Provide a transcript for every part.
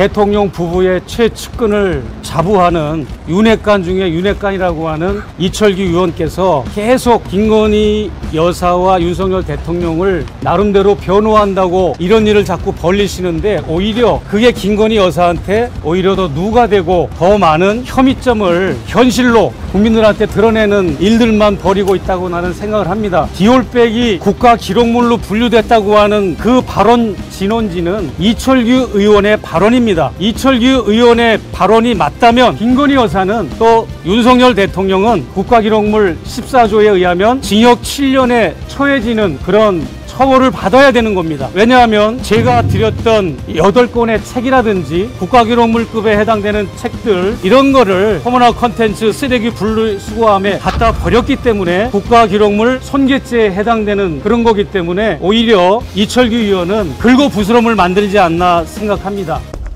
대통령 부부의 최측근을 자부하는 윤핵관 중에 윤핵관이라고 하는 이철규 의원께서 계속 김건희 여사와 윤석열 대통령을 나름대로 변호한다고 이런 일을 자꾸 벌리시는데, 오히려 그게 김건희 여사한테 오히려 더 누가 되고 더 많은 혐의점을 현실로 국민들한테 드러내는 일들만 벌이고 있다고 나는 생각을 합니다. 디올백이 국가 기록물로 분류됐다고 하는 그 발언 진원지는 이철규 의원의 발언입니다. 이철규 의원의 발언이 맞다면 김건희 여사는 또 윤석열 대통령은 국가기록물 14조에 의하면 징역 7년에 처해지는 그런 처벌을 받아야 되는 겁니다. 왜냐하면 제가 드렸던 8권의 책이라든지 국가기록물급에 해당되는 책들, 이런 거를 허무나 컨텐츠 쓰레기 분리수거함에 갖다 버렸기 때문에 국가기록물 손괴죄에 해당되는 그런 거기 때문에 오히려 이철규 의원은 긁어부스럼을 만들지 않나 생각합니다.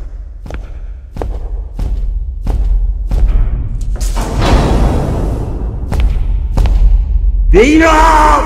내 이놈!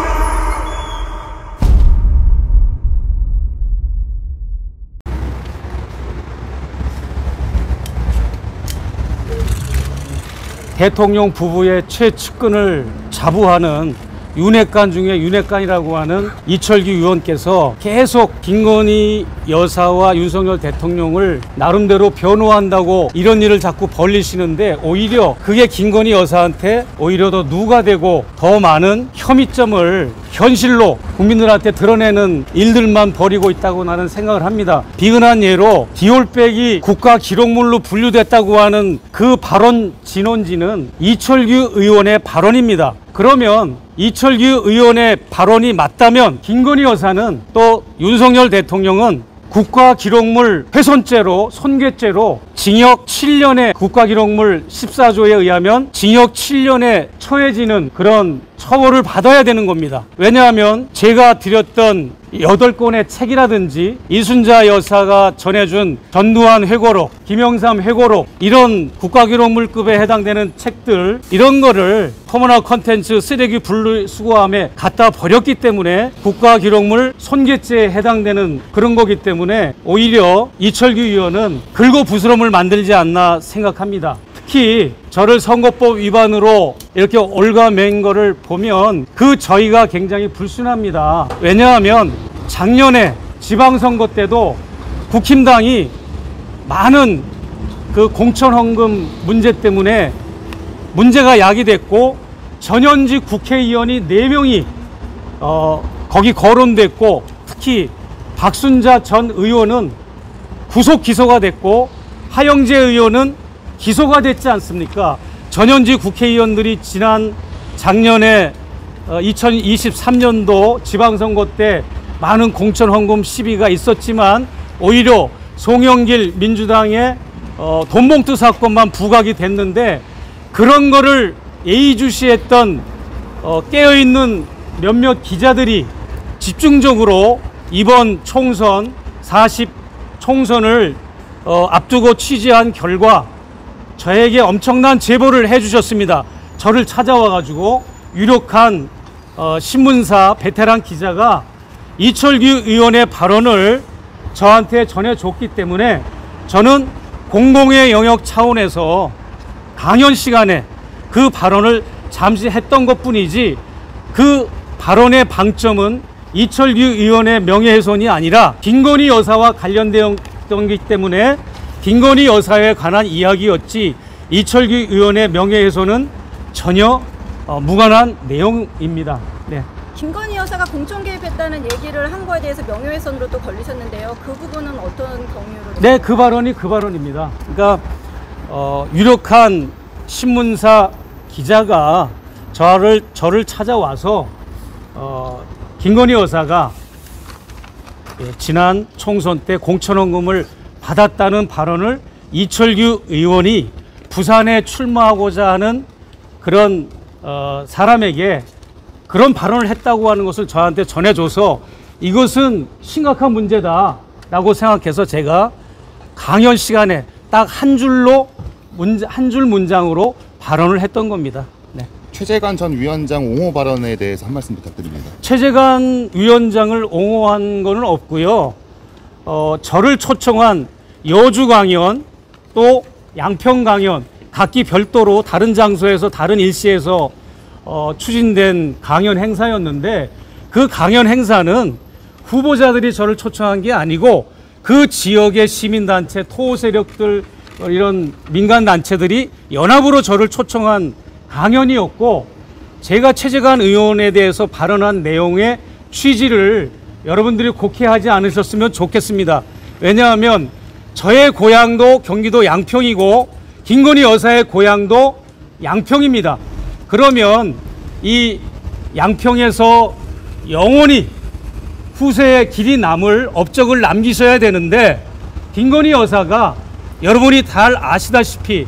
대통령 부부의 최측근을 자부하는 윤핵관 중에 윤핵관이라고 하는 이철규 의원께서 계속 김건희 여사와 윤석열 대통령을 나름대로 변호한다고 이런 일을 자꾸 벌리시는데, 오히려 그게 김건희 여사한테 오히려 더 누가 되고 더 많은 혐의점을 현실로 국민들한테 드러내는 일들만 벌이고 있다고 나는 생각을 합니다. 비근한 예로 디올백이 국가 기록물로 분류됐다고 하는 그 발언 진원지는 이철규 의원의 발언입니다. 그러면 이철규 의원의 발언이 맞다면 김건희 여사는 또 윤석열 대통령은 국가기록물 훼손죄로, 손괴죄로 징역 7년에 국가기록물 14조에 의하면 징역 7년에 처해지는 그런 처벌을 받아야 되는 겁니다. 왜냐하면 제가 드렸던 8권의 책이라든지 이순자 여사가 전해준 전두환 회고록, 김영삼 회고록, 이런 국가기록물급에 해당되는 책들, 이런 거를 허무나 컨텐츠 쓰레기 분리수거함에 갖다 버렸기 때문에 국가기록물 손괴죄에 해당되는 그런 거기 때문에 오히려 이철규 의원은 긁어부스럼을 만들지 않나 생각합니다. 특히 저를 선거법 위반으로 이렇게 올가맨 거를 보면 저희가 굉장히 불순합니다. 왜냐하면 작년에 지방선거 때도 국힘당이 많은 그 공천헌금 문제 때문에 문제가 야기됐고, 전현직 국회의원이 4명이 거기 거론됐고, 특히 박순자 전 의원은 구속 기소가 됐고 하영재 의원은 기소가 됐지 않습니까? 전현직 국회의원들이 작년에 2023년도 지방선거 때 많은 공천헌금 시비가 있었지만 오히려 송영길 민주당의 돈봉투 사건만 부각이 됐는데, 그런 거를 예의주시했던 깨어있는 몇몇 기자들이 집중적으로 이번 총선 40 총선을 앞두고 취재한 결과 저에게 엄청난 제보를 해주셨습니다. 저를 찾아와 가지고 유력한 신문사 베테랑 기자가 이철규 의원의 발언을 저한테 전해줬기 때문에 저는 공공의 영역 차원에서 강연 시간에 그 발언을 잠시 했던 것뿐이지, 그 발언의 방점은 이철규 의원의 명예훼손이 아니라 김건희 여사와 관련되었기 때문에 김건희 여사에 관한 이야기였지, 이철규 의원의 명예훼손은 전혀 무관한 내용입니다. 네. 김건희 여사가 공천 개입했다는 얘기를 한 거에 대해서 명예훼손으로 또 걸리셨는데요. 그 부분은 어떤 경위로? 네, 그 발언이 그 발언입니다. 그러니까 유력한 신문사 기자가 저를 찾아와서 김건희 여사가 지난 총선 때 공천헌금을 받았다는 발언을 이철규 의원이 부산에 출마하고자 하는 그런 사람에게 그런 발언을 했다고 하는 것을 저한테 전해줘서 이것은 심각한 문제다라고 생각해서 제가 강연 시간에 딱 한 줄 문장으로 발언을 했던 겁니다. 네. 최재관 전 위원장 옹호 발언에 대해서 한 말씀 부탁드립니다. 최재관 위원장을 옹호한 거는 없고요. 저를 초청한 여주 강연 또 양평 강연 각기 별도로 다른 장소에서 다른 일시에서 추진된 강연 행사였는데 그 강연 행사는 후보자들이 저를 초청한 게 아니고 그 지역의 시민단체, 토호 세력들 이런 민간단체들이 연합으로 저를 초청한 강연이었고 제가 최재관 의원에 대해서 발언한 내용의 취지를 여러분들이 곡해하지 않으셨으면 좋겠습니다. 왜냐하면 저의 고향도 경기도 양평이고 김건희 여사의 고향도 양평입니다. 그러면 이 양평에서 영원히 후세의 길이 남을 업적을 남기셔야 되는데 김건희 여사가 여러분이 잘 아시다시피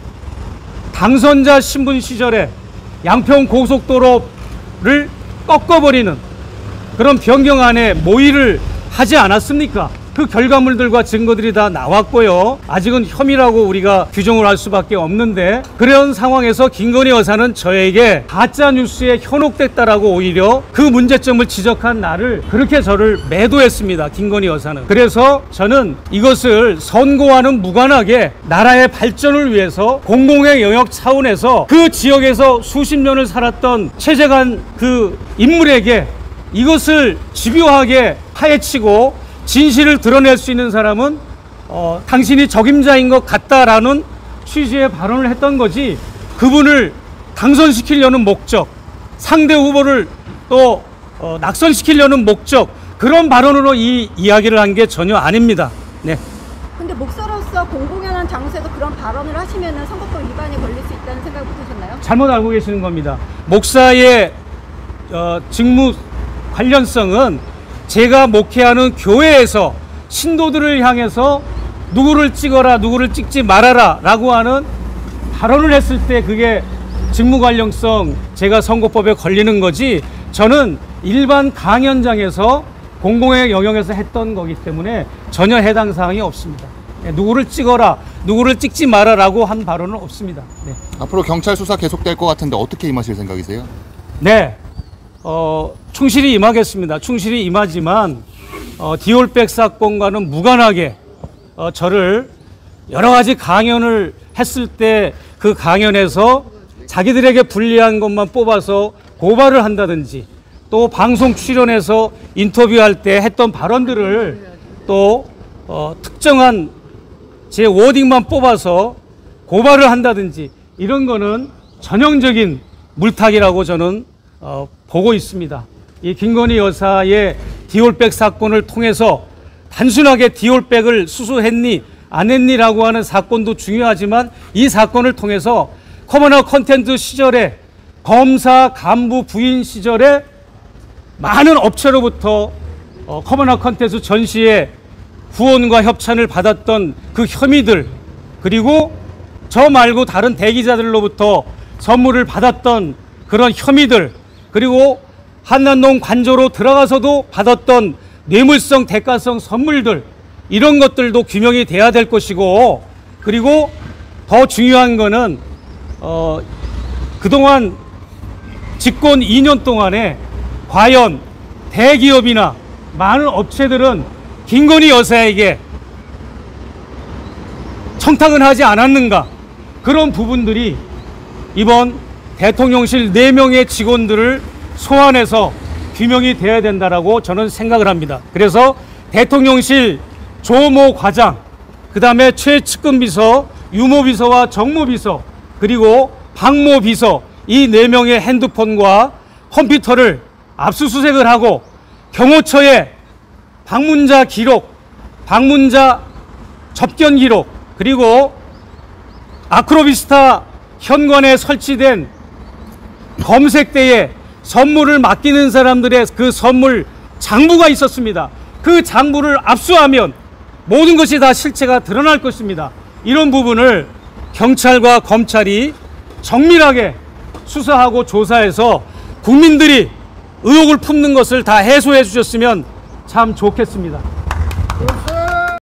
당선자 신분 시절에 양평 고속도로를 꺾어버리는 그런 변경안에 모의를 하지 않았습니까? 그 결과물들과 증거들이 다 나왔고요. 아직은 혐의라고 우리가 규정을 할 수밖에 없는데 그런 상황에서 김건희 여사는 저에게 가짜뉴스에 현혹됐다라고 오히려 그 문제점을 지적한 나를 그렇게 저를 매도했습니다. 김건희 여사는. 그래서 저는 이것을 선거와는 무관하게 나라의 발전을 위해서 공공의 영역 차원에서 그 지역에서 수십 년을 살았던 최재관 그 인물에게 이것을 집요하게 파헤치고 진실을 드러낼 수 있는 사람은 당신이 적임자인 것 같다라는 취지의 발언을 했던 거지 그분을 당선시키려는 목적, 상대 후보를 또 낙선시키려는 목적 그런 발언으로 이 이야기를 한 게 전혀 아닙니다. 네. 근데 목사로서 공공연한 장소에서 그런 발언을 하시면 선거법 위반에 걸릴 수 있다는 생각을 못 하셨나요? 잘못 알고 계시는 겁니다. 목사의 직무 관련성은 제가 목회하는 교회에서 신도들을 향해서 누구를 찍어라 누구를 찍지 말아라 라고 하는 발언을 했을 때 그게 직무 관련성 제가 선거법에 걸리는 거지 저는 일반 강연장에서 공공의 영역에서 했던 거기 때문에 전혀 해당 사항이 없습니다. 네, 누구를 찍어라 누구를 찍지 마라 라고 한 발언은 없습니다. 네. 앞으로 경찰 수사 계속될 것 같은데 어떻게 임하실 생각이세요? 네. 충실히 임하겠습니다. 충실히 임하지만 디올백 사건과는 무관하게 저를 여러 가지 강연을 했을 때 그 강연에서 자기들에게 불리한 것만 뽑아서 고발을 한다든지 또 방송 출연해서 인터뷰할 때 했던 발언들을 또 특정한 제 워딩만 뽑아서 고발을 한다든지 이런 거는 전형적인 물타기라고 저는 보고 있습니다. 이 김건희 여사의 디올백 사건을 통해서 단순하게 디올백을 수수했니 안 했니라고 하는 사건도 중요하지만 이 사건을 통해서 커머너 컨텐츠 시절에 검사 간부 부인 시절에 많은 업체로부터 커머너 컨텐츠 전시에 후원과 협찬을 받았던 그 혐의들 그리고 저 말고 다른 대기자들로부터 선물을 받았던 그런 혐의들 그리고 한남동 관저로 들어가서도 받았던 뇌물성 대가성 선물들 이런 것들도 규명이 돼야 될 것이고 그리고 더 중요한 거는 그동안 집권 2년 동안에 과연 대기업이나 많은 업체들은 김건희 여사에게 청탁은 하지 않았는가 그런 부분들이 이번 대통령실 4명의 직원들을 소환해서 규명이 돼야 된다라고 저는 생각을 합니다. 그래서 대통령실 조모 과장, 그 다음에 최측근 비서, 유모 비서와 정모 비서, 그리고 박모 비서 이 4명의 핸드폰과 컴퓨터를 압수수색을 하고 경호처에 방문자 기록, 방문자 접견 기록, 그리고 아크로비스타 현관에 설치된 검색대에 선물을 맡기는 사람들의 그 선물 장부가 있었습니다. 그 장부를 압수하면 모든 것이 다 실체가 드러날 것입니다. 이런 부분을 경찰과 검찰이 정밀하게 수사하고 조사해서 국민들이 의혹을 품는 것을 다 해소해 주셨으면 참 좋겠습니다.